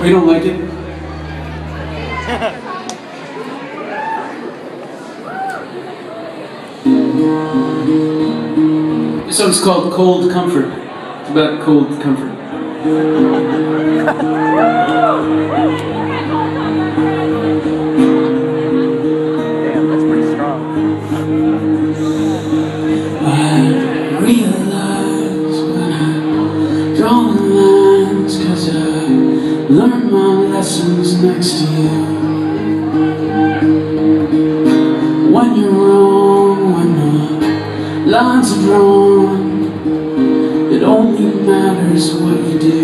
You don't like it? This song's called Cold Comfort. It's about cold comfort. Damn, that's pretty strong. I realize when I draw the lines, 'cause I learned my lessons next to you. When you're wrong, when the lines are drawn, it only matters what you do.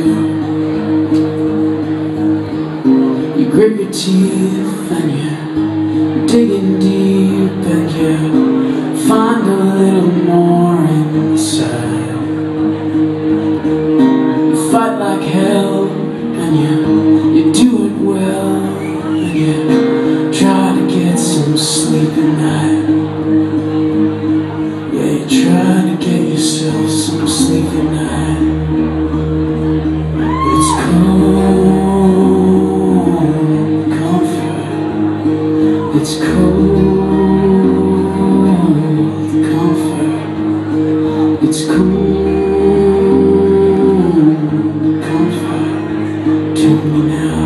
You grit your teeth and you're digging deep and you find a little more inside. You fight like hell and you do it well, and you try to get some sleep at night. Yeah, you try to get yourself some sleep at night. It's cold comfort. It's cold comfort. It's cold comfort to me now.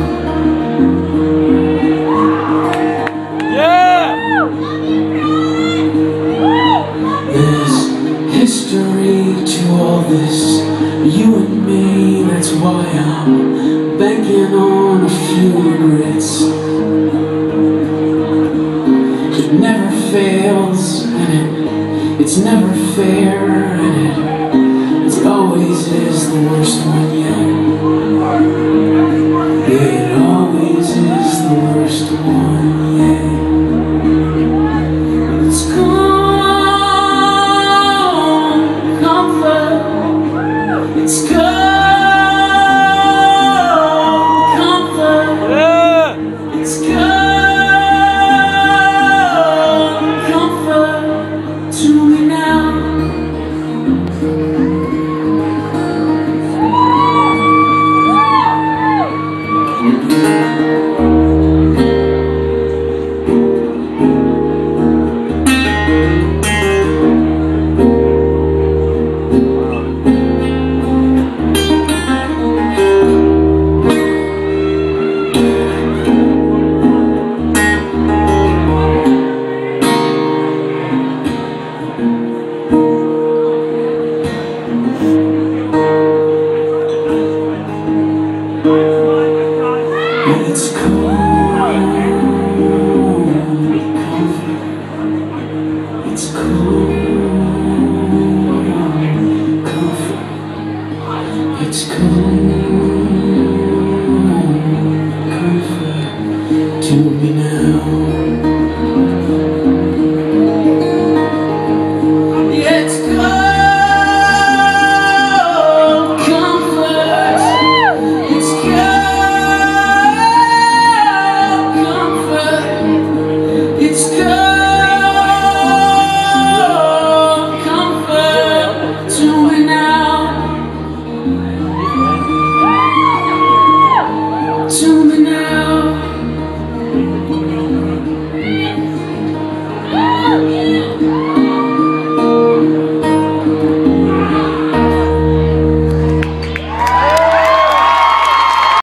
There's history to all this, you and me, that's why I'm banking on a few regrets. It never fails, and it's never fair, and it always is the worst one yet. Yeah, it always is the worst one yet. It's cold comfort. It's cold comfort. It's cold comfort to me now. It's cold comfort. It's cold comfort. It's cold comfort to me now.